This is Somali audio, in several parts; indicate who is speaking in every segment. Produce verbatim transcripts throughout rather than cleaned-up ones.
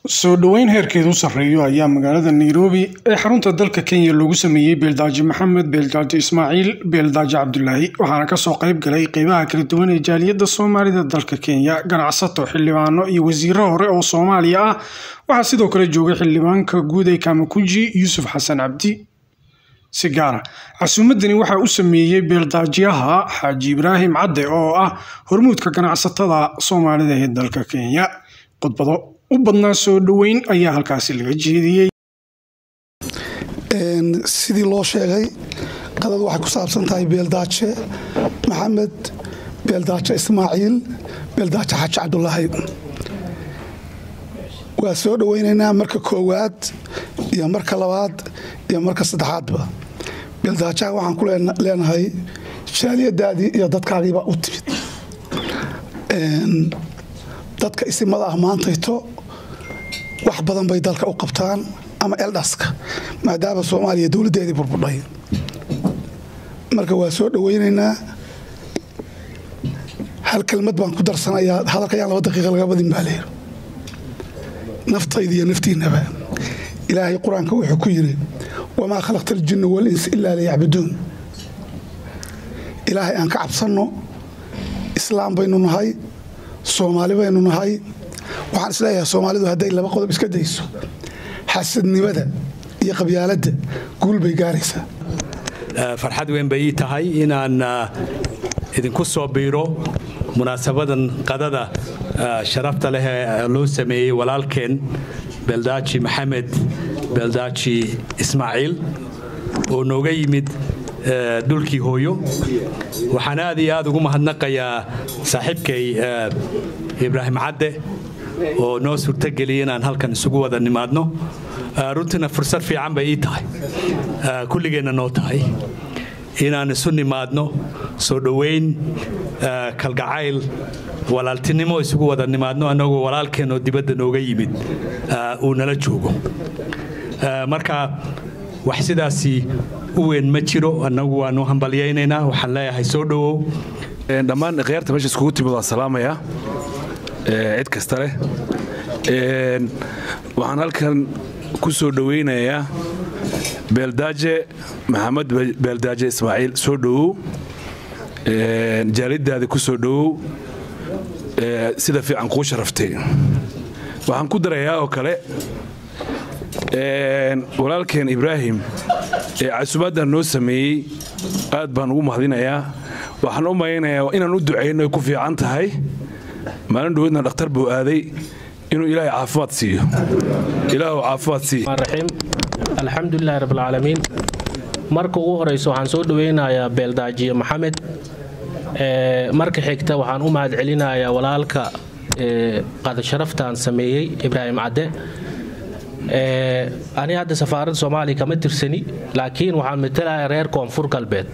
Speaker 1: soo dhaweyn heerkeedu sareeyo ayaa magaalada Nairobi ee xarunta dalka Kenya lagu sameeyay Beeldaaji Maxamed Beeldaaji Ismaaciil Beeldaaji Cabdullaahi waxaana ka soo qayb galay qaybaha kala duwan ee jaaliyadda Soomaalida dalka Kenya ganacsato xildhibaano iyo wasiirro hore oo Soomaaliya ah waxa sidoo kale joogay xildhibaanka guud ee Kamakunji Yuusuf Xasan Cabdi sigara casuumadani waxa uu sameeyay Beeldaajiyaha Xaaji Ibraahim Cadde oo ah hormuudka ganacsatada Soomaalida ee dalka Kenya qodbado u badnaa soo dhaweyn ayaa halkaasi laga jeediyay
Speaker 2: een sidii loo sheegay qadad waxa ku saabsan tahay Beeldaaji Maxamed Beeldaaji Ismaaciil Beeldaaji Xaaji Cabdullaahi waa soo dhaweynaynaa marka koowaad iyo marka labaad iyo marka saddexaadba Beeldaajiga waxaan ku leenahay jaaliyadaadii iyo dadkaagiiba u timid een dadka isimada ah maantayto wax badan bay dalka u qabtaan ama eldaska maadaama Soomaaliya dawladeedii burbudhay marka waa soo dhaweynaynaa hal kelmad baan ku darsanayaa hadalkayaan laba daqiiqo laga badin baa leeyahay naftayda iyo naftiinaba ilaahay quraanka wuxuu ku yiri wama khalaqtal jinna wal insa illa liya'buduun ilaahay aan ka cabsano islaam baynu nahay Soomaali baynu nahay waxaan isleeyahay Soomaalidu haday laba qodob iska dayso xasadnimada iyo qabyaaladda guul bay gaaraysaa
Speaker 3: farxad weyn bay tahay inaan idinku soo biiro munaasabadan qadada sharafta leh loo sameeyay walaalkeen Beeldaaji Maxamed Beeldaaji Ismaaciil oo nooga yimid dulkii hooyo waxaan aad iyo aad ugu mahadnaqayaa saaxiibkay Ibraahim Cadde oo noo suurta geliyay inaan halkan isugu wada nimaadno runtina fursad fiican bay ii tahay kulligeena noo tahay inaan isu nimaadno soo dhaweyn kalgacayl walaaltinimo isugu wada nimaadno anagoo walaalkeen oo dibadda nooga yimid uu nala joogo marka wax sidaasi u weyn ma jiro anagu waanu hambalyeynayna waxaan leeyahay soo dhawow
Speaker 4: dhammaan qeyrta meesha iskugu timid waa salaamaya cid kasta leh waxaan halkan ku soo dhaweynayaa Beeldaaji Maxamed Beeldaaji Ismaaciil soo dhawow jaaliyadaada ku soo dhawow sida fiican ku sharaftay waxaan ku darayaa oo kale een walaalkeen Ibraahim ee casuumadda noo sameeyay aad baan ugu mahadinayaa waxaan u maaynayaa inaan u duceyno ku fiican tahay maalin dhawedna dhakhtar buu aaday inuu ilaahay caafimaad siiyo ilaahu caafimaad siiyo
Speaker 5: raxiim alxamdulillaah rabbil caalamiin marka ugu horeyso waxaan soo dhaweynayaa Beeldaaji Maxamed ee marka xigta waxaan u mahad celinayaa walaalka ee qad sharaftaan sameeyay Ibraahim Cadde ee ani hadda safaaradda Soomaaliya kama tirsani laakiin waxaan matalayaa reer Koonfur Galbeed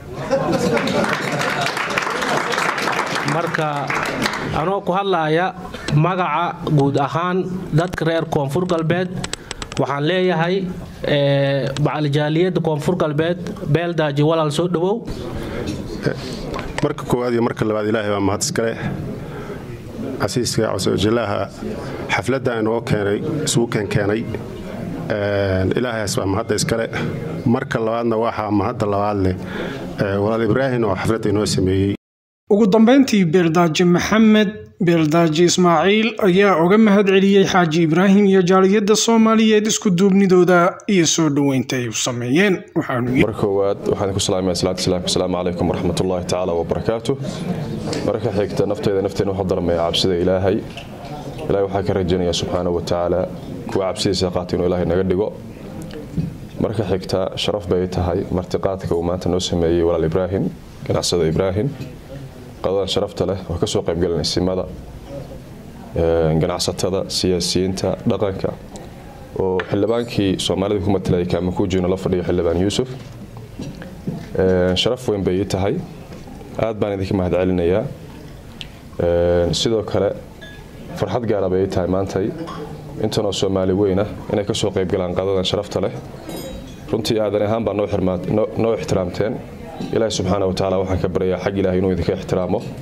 Speaker 5: marka anoo ku hadlaaya magaca guud ahaan dadka reer Koonfur Galbeed waxaan leeyahay ee bacaljaliyada Koonfur Galbeed Beeldaaji walaal soo dhawow
Speaker 6: marka koowaad iyo marka labaad ilaahay baa mahad iska leh asiiska cusubjalaha xafladda inoo keenay isugu keenay ee ilaahay asbaa mahad iska leh marka labaadna waxa mahad labaad leh walaal Ibraahim oo xafladda inoo sameeyay
Speaker 1: ugu dambeyntii Beeldaaji Maxamed Beeldaaji Ismaaciil ayaa uga mahad celiyay Xaaji Ibraahim iyo jaaliyadda Soomaaliyeed isku duubnidooda iyo soo dhaweynta ay u sameeyeen waxaan
Speaker 7: markoowaad waxaan ku salaamayaa salaatu salaam assalaamu calaykum waraxmatullaahi tacaala wa barakaatuh marka xigta nafteeda nafteena waxa darmay cabsida Ilaahay Ilaahay waxa ka rajaynayaa subxaanahu wa tacaala kuwa cabsidiisa qaatay inuu Ilaahay naga dhigo marka xigta sharaf bay tahay martiqaadka uu maanta noo sameeyay walaal Ibraahim ganacsada Ibraahim qadada sharafta leh oo ka soo qayb galanay simada ee ganacsatada siyaasiyiinta dhaqanka oo xildhibaankii Soomaalida ku matalay Kamakunji la fadhiyo xildhibaan Yuusuf ee sharaf weyn bay tahay aad baan idinka mahad celinayaa ee sidoo kale farxad gaar ah bay tahay maantay intan oo Soomaali weyna inay ka soo qayb galaan qadada sharafta leh runtii aadan ahaan baan noo xirmaad noo ixtiraamteen إلهي سبحانه وتعالى وحن كبريا حق إلهي إنه يذكر احترامه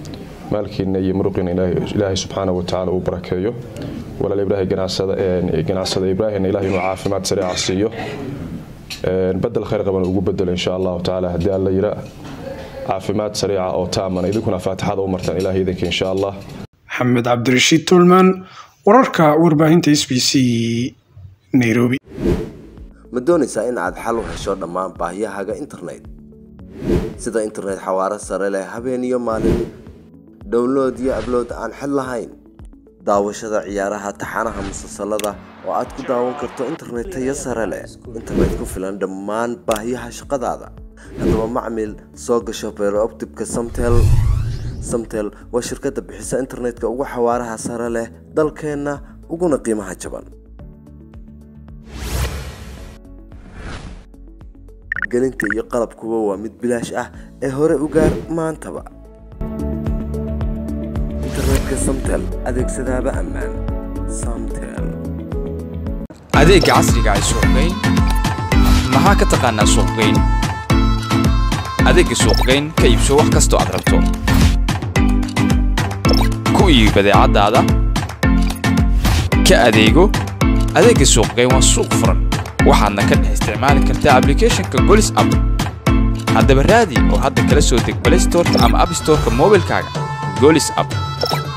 Speaker 7: maalkiina iyo muruqiina ilaahay subxaanahu wa tacaala uu barakeeyo walaal ibraahim ganacsada ganacsada ibraahim ilaahay inuu caafimaad sariic siiyo بدل خير قبل ugu bedel insha Allah taala hadii alla yira caafimaad sariica oo taaman idinkuna faatixada u martaan ilaahay idinka insha Allah
Speaker 1: Maxamed Cabdirashiid Tulman wararka warbaahinta S B C Nairobi
Speaker 8: ma doonaysaa in aad xal u hesho dhammaan baahiyahaaga internet sida internet xawaare sare leh habeen iyo maalin download iyo upload aan xal lahayn daawashada ciyaaraha taxanaha musalsalada oo aad ku daawan karto internet tayo sare leh internet ku filan dhammaan baahiyaha shaqadaada hadaba macmiil soo gasho Fiber Optic-ka Samtel Samtel waa shirkadda bixisa internetka ugu xawaaraha sare leh dalkeena uguna qiimaha jaban gelinta iyo qalabkuba waa mid bilaash ah ee hore u gaar maantaba internetka Samtel adeegsadaaba ammaan Samtel
Speaker 9: adeeg casriga ah suuqgeyn maxaa ka taqaanaa suuqgeyn adeeg suuqgeyn ka iibso wax kasta oo aad rabto ku iib badeecadaada ka adeego adeeg suuqgeyn waa suuq furan waxaadna ka dhex isticmaali kartaa application-ka Golis app haddaba raadi oo hadda kala soo deg Play Store ama App Store-ka mobilkaaga Golis app